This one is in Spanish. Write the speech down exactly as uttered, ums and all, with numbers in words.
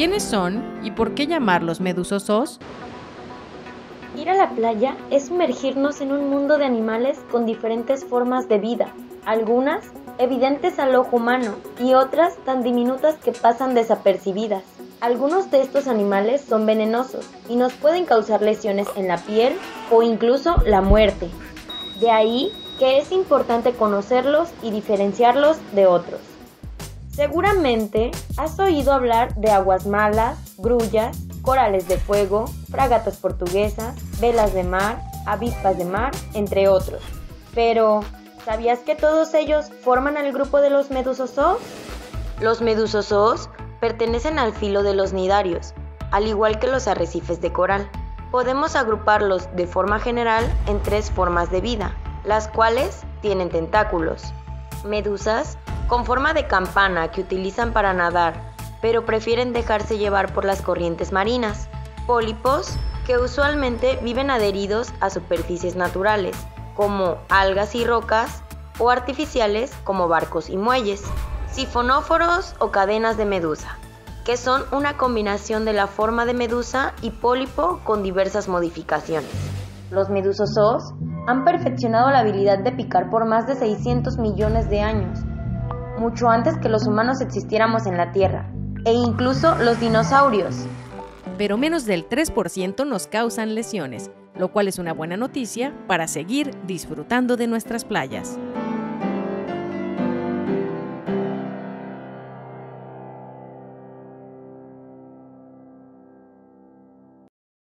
¿Quiénes son y por qué llamarlos medusozoos? Ir a la playa es sumergirnos en un mundo de animales con diferentes formas de vida, algunas evidentes al ojo humano y otras tan diminutas que pasan desapercibidas. Algunos de estos animales son venenosos y nos pueden causar lesiones en la piel o incluso la muerte. De ahí que es importante conocerlos y diferenciarlos de otros. Seguramente has oído hablar de aguas malas, grullas, corales de fuego, fragatas portuguesas, velas de mar, avispas de mar, entre otros. Pero, ¿sabías que todos ellos forman el grupo de los medusozoos? Los medusozoos pertenecen al filo de los cnidarios, al igual que los arrecifes de coral. Podemos agruparlos de forma general en tres formas de vida, las cuales tienen tentáculos. Medusas con forma de campana que utilizan para nadar, pero prefieren dejarse llevar por las corrientes marinas. Pólipos que usualmente viven adheridos a superficies naturales, como algas y rocas, o artificiales como barcos y muelles. Sifonóforos o cadenas de medusa, que son una combinación de la forma de medusa y pólipo con diversas modificaciones. Los medusozoos han perfeccionado la habilidad de picar por más de seiscientos millones de años, mucho antes que los humanos existiéramos en la Tierra, e incluso los dinosaurios. Pero menos del tres por ciento nos causan lesiones, lo cual es una buena noticia para seguir disfrutando de nuestras playas.